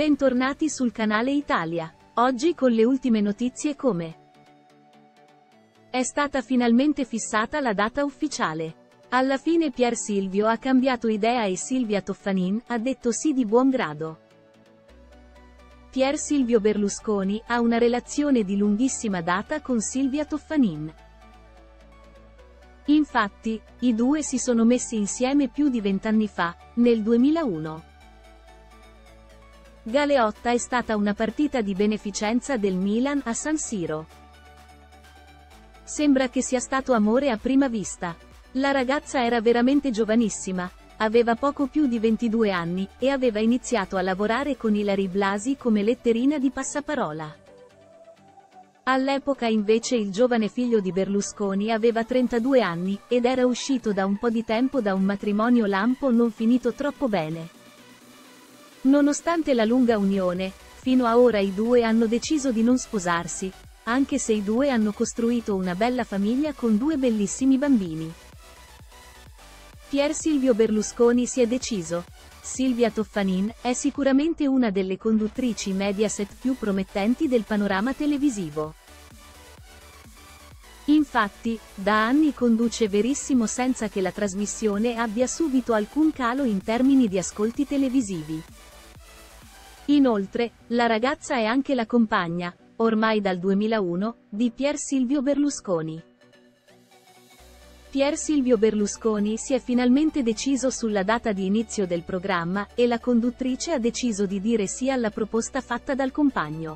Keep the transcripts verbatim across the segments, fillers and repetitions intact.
Bentornati sul canale Italia. Oggi con le ultime notizie come è stata finalmente fissata la data ufficiale. Alla fine Pier Silvio ha cambiato idea e Silvia Toffanin ha detto sì di buon grado. Pier Silvio Berlusconi ha una relazione di lunghissima data con Silvia Toffanin. Infatti, i due si sono messi insieme più di vent'anni fa, nel duemilauno. Galeotta è stata una partita di beneficenza del Milan a San Siro. Sembra che sia stato amore a prima vista. La ragazza era veramente giovanissima, aveva poco più di ventidue anni, e aveva iniziato a lavorare con Ilary Blasi come letterina di passaparola. All'epoca invece il giovane figlio di Berlusconi aveva trentadue anni, ed era uscito da un po' di tempo da un matrimonio lampo non finito troppo bene. Nonostante la lunga unione, fino a ora i due hanno deciso di non sposarsi, anche se i due hanno costruito una bella famiglia con due bellissimi bambini. Pier Silvio Berlusconi si è deciso. Silvia Toffanin è sicuramente una delle conduttrici Mediaset più promettenti del panorama televisivo. Infatti, da anni conduce Verissimo senza che la trasmissione abbia subito alcun calo in termini di ascolti televisivi. Inoltre, la ragazza è anche la compagna, ormai dal duemilauno, di Pier Silvio Berlusconi. Pier Silvio Berlusconi si è finalmente deciso sulla data di inizio del programma, e la conduttrice ha deciso di dire sì alla proposta fatta dal compagno.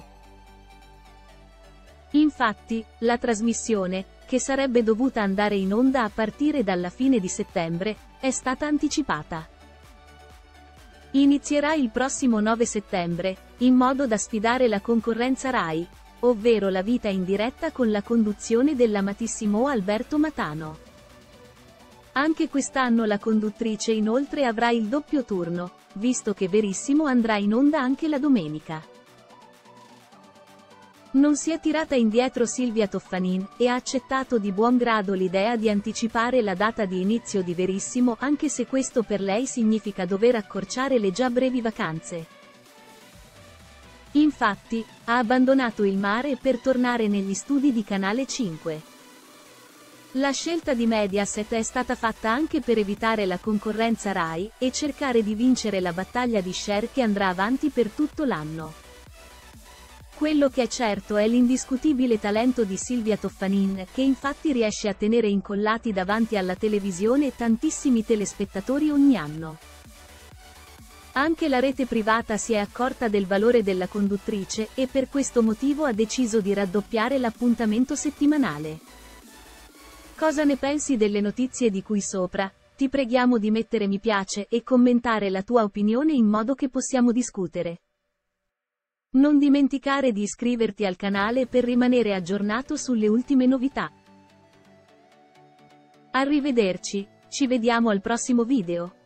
Infatti, la trasmissione, che sarebbe dovuta andare in onda a partire dalla fine di settembre, è stata anticipata. Inizierà il prossimo nove settembre, in modo da sfidare la concorrenza Rai, ovvero la vita in diretta con la conduzione dell'amatissimo Alberto Matano. Anche quest'anno la conduttrice inoltre avrà il doppio turno, visto che Verissimo andrà in onda anche la domenica. Non si è tirata indietro Silvia Toffanin, e ha accettato di buon grado l'idea di anticipare la data di inizio di Verissimo anche se questo per lei significa dover accorciare le già brevi vacanze. Infatti, ha abbandonato il mare per tornare negli studi di Canale cinque. La scelta di Mediaset è stata fatta anche per evitare la concorrenza Rai, e cercare di vincere la battaglia di share che andrà avanti per tutto l'anno. Quello che è certo è l'indiscutibile talento di Silvia Toffanin, che infatti riesce a tenere incollati davanti alla televisione tantissimi telespettatori ogni anno. Anche la rete privata si è accorta del valore della conduttrice, e per questo motivo ha deciso di raddoppiare l'appuntamento settimanale. Cosa ne pensi delle notizie di cui sopra? Ti preghiamo di mettere mi piace e commentare la tua opinione in modo che possiamo discutere. Non dimenticare di iscriverti al canale per rimanere aggiornato sulle ultime novità. Arrivederci, ci vediamo al prossimo video.